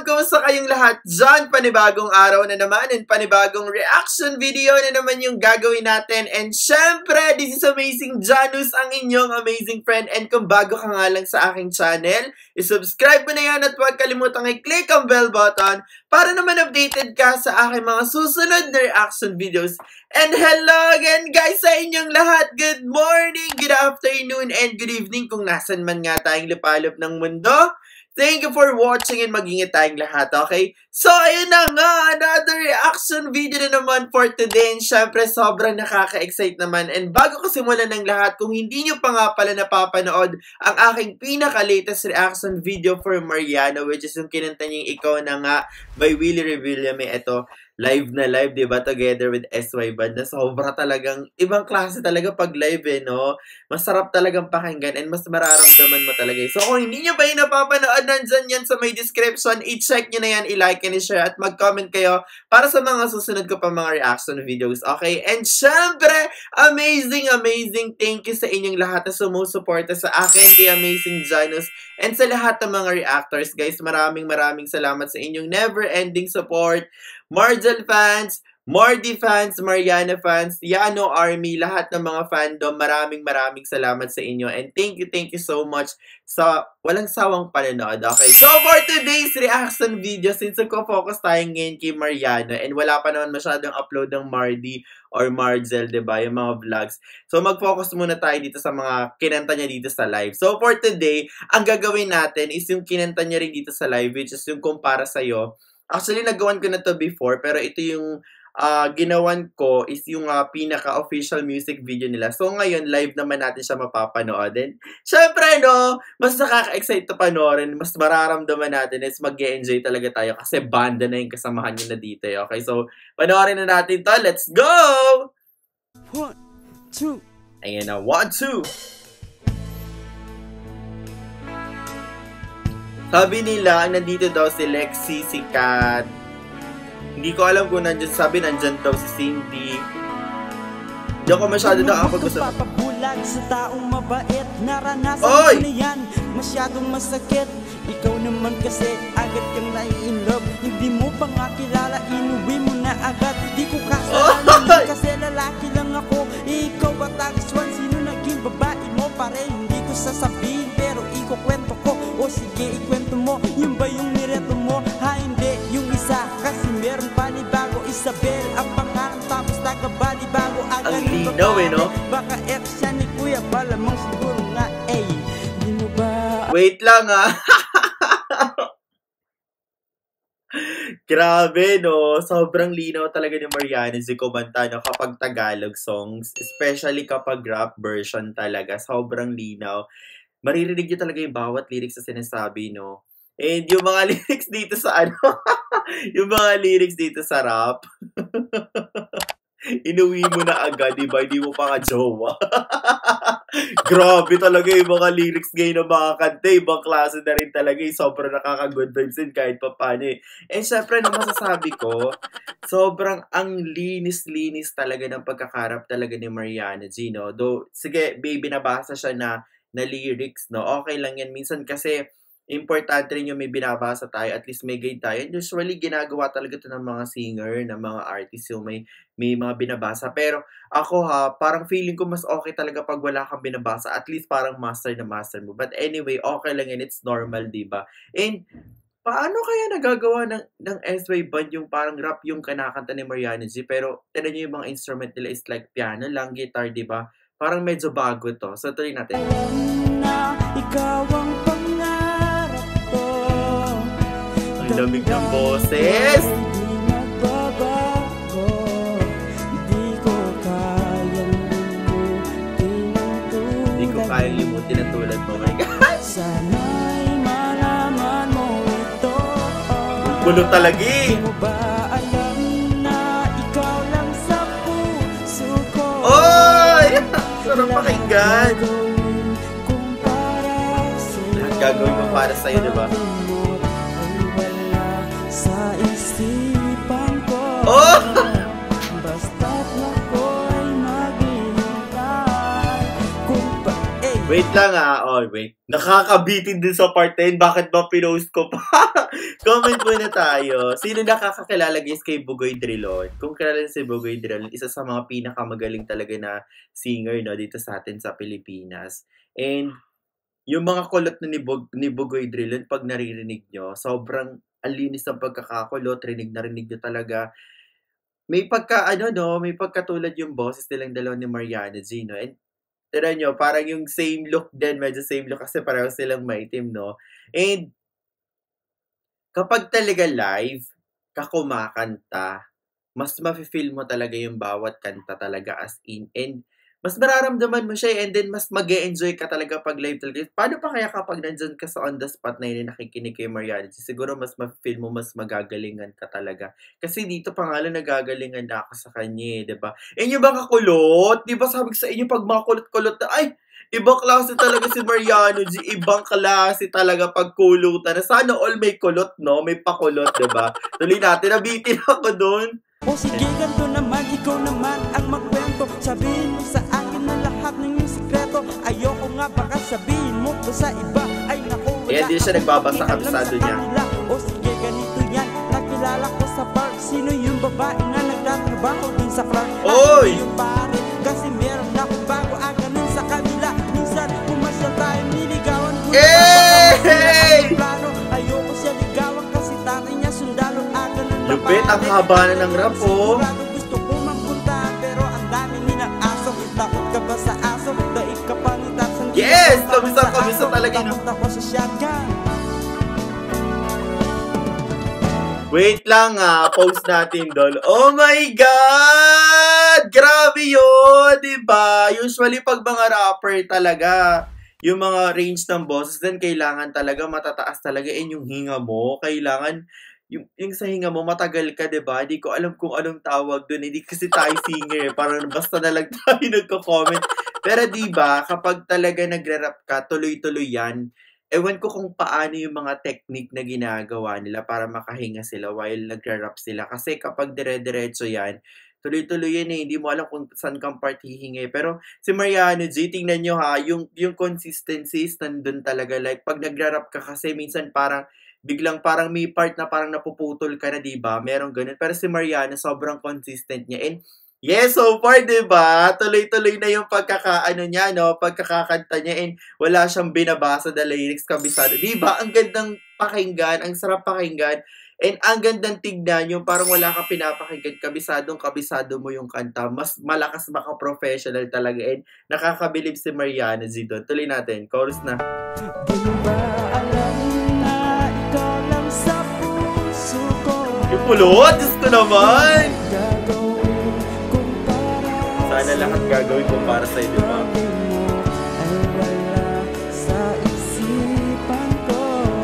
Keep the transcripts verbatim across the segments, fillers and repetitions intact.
everyone! Kumusta kayong lahat dyan? Panibagong araw na naman and panibagong reaction video na naman yung gagawin natin. And syempre, this is Amazing Janus, ang inyong amazing friend. And kung bago ka nga lang sa aking channel, isubscribe mo na yan at huwag kalimutang i-click ang bell button para naman updated ka sa aking mga susunod na reaction videos. And hello again guys sa inyong lahat! Good morning, good afternoon, and good evening kung nasan man nga tayong lupalop ng mundo. Thank you for watching and mag-ingat tayong lahat, okay? So, ayun na nga, another reaction video na naman for today. And syempre, sobrang nakaka-excite naman. And bago ko simulan ng lahat, kung hindi nyo pa nga pala napapanood ang aking pinaka-latest reaction video for Mariano, which is yung kinanta niyang Ikaw Na Nga by Willie Revillame. Ito, live na live, diba? Together with S Y Band na sobra talagang, ibang klase talaga pag live eh, no? Masarap talagang pakinggan and mas mararamdaman mo talaga. So, kung hindi nyo ba yung napapanood, nandyan yan sa may description, i-check nyo na yan, i-like and i-share at mag-comment kayo para sa mga susunod ko pa mga reaction videos, okay? And syempre, amazing, amazing thank you sa inyong lahat na sumusuporta sa akin, the Amazing Janus, and sa lahat ng mga reactors, guys. Maraming maraming salamat sa inyong never-ending support. Marjal fans, Mardy fans, Mariano fans, Yano Army, lahat ng mga fandom, maraming maraming salamat sa inyo. And thank you, thank you so much sa walang sawang panonood. Okay, so for today's reaction video, since nagko-focus tayo ngayon kay Mariano and wala pa naman masyadong upload ng Mardy or Marjal, diba, yung mga vlogs. So mag-focus muna tayo dito sa mga kinanta niya dito sa live. So for today, ang gagawin natin is yung kinanta niya rin dito sa live, which is yung Kumpara Sayo. Actually, nagawan ko na to before, pero ito yung uh, ginawan ko is yung uh, pinaka-official music video nila. So, ngayon, live naman natin siya mapapanood. And, syempre, no, mas nakaka-excite to panoorin, mas mararamdaman natin, is mag-e-enjoy talaga tayo kasi banda na yung kasamahan nyo na dito. Okay, so, panoorin na natin to. Let's go! One, two. Ayan na, one, two. Sabi nila, nandito daw si Lexi, si Kat. Hindi ko alam kung nandyan. Sabi, nandyan daw si Cindy. Hindi ako masyado daw ako gusto. Papabulag sa taong mabait. Naranasan ko na yan. Masyadong masakit. Ikaw naman kasi agad kang nai-inlove. Hindi mo pa nga kilala, inuwi mo na agad. Di ko kasalanan kasi lalaki lang ako. Ikaw ba tagiswan? Sino naging babae mo? Pare, hindi ko sasabihin pero ikukwento ko. O sige, ikwento mo, yun ba yung nireto mo? Ha, hindi, yung isa, kasi meron panibago. Isabel, ang pangalan, tapos taga-balibago. Ang linaw eh, no? Baka ex siya ni Kuya, balamang siguro nga, eh. Di mo ba... Wait lang, ah. Grabe, no? Sobrang linaw talaga ni Mariano si kumanta, no? Kapag Tagalog songs, especially kapag rap version talaga, sobrang linaw. Maririnig nyo talaga yung bawat lyrics na sinasabi, no? And yung mga lyrics dito sa ano, yung mga lyrics dito sa rap, inuwi mo na agad, diba? Hindi mo pa ka-jowa. Grabe talaga yung mga lyrics ngayon ng mga kanta. Ibang klase na rin talaga. Sobrang nakaka-good vibes din kahit pa paano eh. And syempre, na masasabi ko, sobrang ang linis-linis talaga ng pagkakarap talaga ni Mariano G, no? Though, sige, baby, nabasa siya na na lyrics, no? Okay lang yan. Minsan kasi, importante rin yung may binabasa tayo, at least may guide tayo. And usually, ginagawa talaga ito ng mga singer, ng mga artists, yung may, may mga binabasa. Pero, ako ha, parang feeling ko mas okay talaga pag wala kang binabasa. At least parang master na master mo. But anyway, okay lang yan. It's normal, diba? And, paano kaya nagagawa ng, ng S Y Band yung parang rap yung kanakanta ni Mariano G? Pero, tinan nyo yung mga instrument nila is like piano lang, guitar, diba? Parang medyo bago to. So, tuloy natin. Na, ikaw ang pangarap ko. Ang lamig ng boses. Hindi magbabago. Hindi ko kayang limutin ang tulad. Hindi ko kayang limutin ang tulad mo. My God. Sana'y malaman mo ito. Bulong talaga eh. Hindi mo ba alam na ikaw lang sa puso ko? Oy! Sarap pakinggan. Lahat gagawin mo para sa'yo, diba? Oh! Wait lang ah. Oh, wait. Nakakabitin din sa part na yun. Bakit ba pinost ko pa? Comment muna tayo. Sino nakakakilala guys kay Bugoy Drilon? Kung kilala si Bugoy Drilon, isa sa mga pinakamagaling talaga na singer no, dito sa atin sa Pilipinas. And yung mga kulot na ni, Bug ni Bugoy Drilon, pag naririnig nyo, sobrang alinis ng pagkakakulot. Rinig na rinig nyo talaga. May pagka, ano no, may pagkatulad yung boses nilang dalawa ni Mariano G, no? And tira nyo, parang yung same look din, medyo same look kasi pareho silang maitim, no? And, kapag talaga live, ka kumakanta, mas mafe-feel mo talaga yung bawat kanta talaga as in. And, mas mararamdaman mo siya, and then mas mag-e-enjoy ka talaga pag live talaga. Paano pa kaya kapag nandyan ka sa on the spot na yun, nakikinig kay Mariano? Siguro mas ma-feel mo, mas magagalingan ka talaga. Kasi dito pa nga lang nagagalingan na ako sa kanya, diba? Eh, yung mga kulot, diba sabi ko sa inyo, pag mga kulot-kulot na, ay, ibang klase talaga si Mariano G. Ibang klase talaga pag kulutan. Sana all may kulot, no? May pakulot, diba? Tuloy natin, nabitin ako dun. O sige, ganito naman, ikaw naman ang magkwento. Sabihin mo sa akin na lahat ng iyong sikreto. Ayoko nga baka sabihin mo ko sa iba. Ay naku, wala. Kaya di siya nagbabasa kabisado niya. O sige, ganito yan, nakilala ko sa park. Sino yung babae na nagtatrabaho dun sa club? Oy! Yung pare, kasi meron na akong bago aganin sa kanila. Minsan, pumasyal tayo, niligawan ko. Hey! Ayoko siya ligawan kasi tatay niya sundalo aganin. Lupit, ang haba na ng rap, oh. Gusto ko magpunta, pero ang dami nilang aso. Takot ka ba sa aso? Daig ka pang itasan. Yes! Kamisa-kamisa talaga, no? Takot ako sa shotgun. Wait lang ah, post natin doon. Oh my God! Grabe yun, diba? Usually pag mga rapper talaga, yung mga range ng boses din, kailangan talaga matataas talaga. And yung hinga mo, kailangan, yung, yung sa hinga mo, matagal ka, diba? Hindi ko alam kung anong tawag doon. Hindi kasi tayo singer. Parang basta na lang tayo nagko-comment. Pero diba, kapag talaga nagre-rap ka, tuloy-tuloy yan. Ewan ko kung paano yung mga technique na ginagawa nila para makahinga sila while nagra-rap sila. Kasi kapag dire-diretso yan, tuloy-tuloy yan eh. Hindi mo alam kung saan kang part hihingi. Pero si Mariano G, tingnan nyo ha, yung, yung consistency is nandun talaga. Like, pag nagra-rap ka kasi, minsan parang, biglang parang may part na parang napuputol ka na, diba? Merong ganun. Pero si Mariano, sobrang consistent niya. And, yes, so far, diba? Tuloy-tuloy na yung pagkakaano niya, no? Pagkakakanta niya, and wala siyang binabasa na lyrics, kabisado. Diba? Ang gandang pakinggan, ang sarap pakinggan, and ang gandang tignan, yung parang wala ka pinapakinggan, kabisadong kabisado mo yung kanta. Mas malakas, maka-professional talaga, and nakakabilib si Mariano Z doon. Tuloy natin, chorus na. Di mo ba alam na ikaw lang sa puso ko? Yung pulot, Diyos ko naman! Sana lahat gagawin ko para sa'yo, di ba? Ay wala sa isipan ko.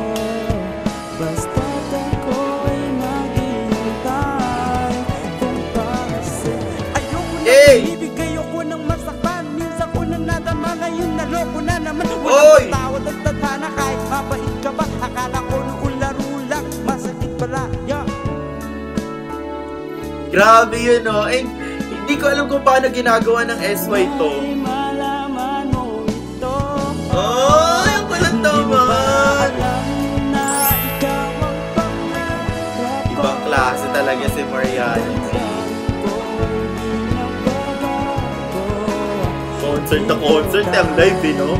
Basta't ako'y maghihintay. Kung para sa'yo ayoko na ibig, ayoko nang masaktan. Minsan ko na nadama, ngayon naloko na naman. Walang tawad at tadhana kahit mabait ka ba. Akala ko noong laro lang, masakit pala, yeah. Grabe yun, no? And hindi ko alam kung paano ginagawa ng S Y to. Oh, yung kulat naman! Ibang klase talaga si Mariano. Concert na concert, ang live, eh, no?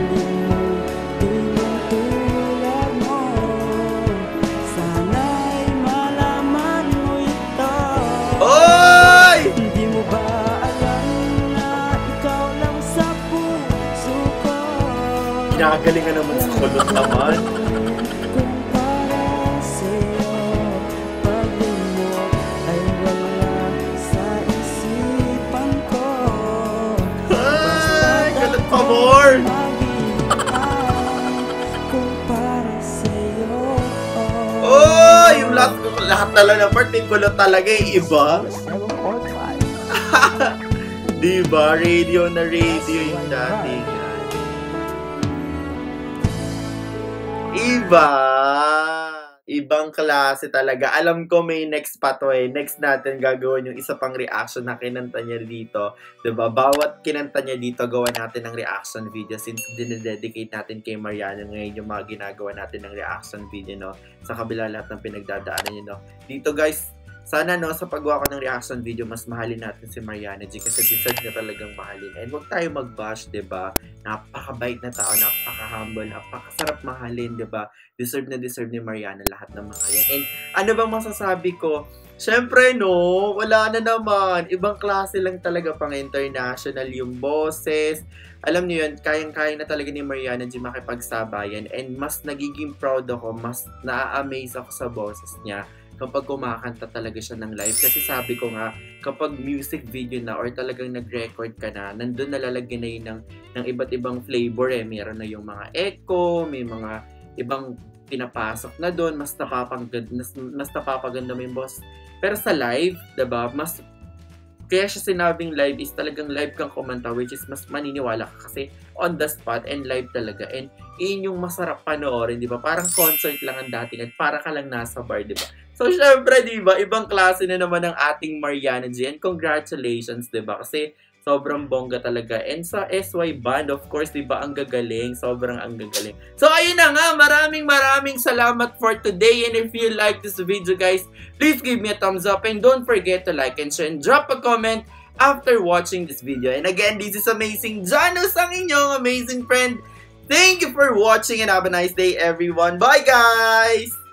Kinagalingan naman sa kulot naman. Ay, kulot pa more! Oh, yung lahat, lahat talaga ng part, may kulot talaga eh, iba. Diba? Radio na radio yung dating. Iba! Ibang klase talaga. Alam ko may next pa to eh. Next natin gagawin yung isa pang reaction na kinanta niya dito. Diba? Bawat kinanta niya dito, gawa natin ng reaction video since dinededicate natin kay Mariano ngayon yung mga ginagawa natin ng reaction video, no? Sa kabila lahat ng pinagdadaanan niyo, no? Dito guys, sana no, sa paggawa ko ng reaction video, mas mahalin natin si Mariano G kasi deserve niya talagang mahalin. And huwag tayo mag-bash, diba? Napakabait na tao, napaka-humble, napakasarap mahalin, diba? Deserve na deserve ni Mariano lahat ng mga yan. And ano bang masasabi ko? Siyempre no, wala na naman. Ibang klase lang talaga, pang international yung boses. Alam niyo yun, kayang-kaya na talaga ni Mariano G makipagsabayan. And mas nagiging proud ako, mas na-amaze ako sa boses niya kapag kumakanta talaga siya ng live. Kasi sabi ko nga, kapag music video na or talagang nag-record ka na, nandun nalalagyan na yun ng, ng iba't ibang flavor eh. Meron na yung mga echo, may mga ibang pinapasok na doon, mas napapaganda, mas, mas napapaganda mo yung boss. Pero sa live, diba, mas, kaya siya sinabing live is talagang live kang kumanta, which is mas maniniwala ka kasi on the spot and live talaga. And yun yung masarap panoorin, diba? Parang concert lang ang dating at para ka lang nasa bar, diba? So, syempre, diba, ibang klase na naman ang ating Mariano G. And congratulations, diba? Kasi sobrang bongga talaga. And sa S Y Band, of course, diba, ang gagaling. Sobrang ang gagaling. So, ayun na nga. Maraming maraming salamat for today. And if you like this video, guys, please give me a thumbs up. And don't forget to like and share and drop a comment after watching this video. And again, this is Amazing Janus, ang inyong amazing friend. Thank you for watching and have a nice day, everyone. Bye, guys!